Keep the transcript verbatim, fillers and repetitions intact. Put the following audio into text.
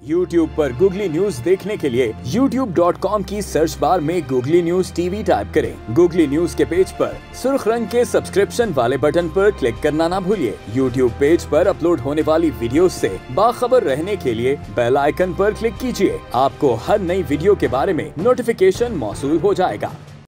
YouTube पर googly news देखने के लिए यूट्यूब डॉट कॉम की सर्च बार में गूगली न्यूज टीवी टाइप करें। गूगली न्यूज के पेज पर सुर्ख रंग के सब्सक्रिप्शन वाले बटन पर क्लिक करना ना भूलिए। यूट्यूब पेज पर अपलोड होने वाली वीडियो से बाखबर रहने के लिए बेल आइकन पर क्लिक कीजिए। आपको हर नई वीडियो के बारे में नोटिफिकेशन मौसूल हो जाएगा।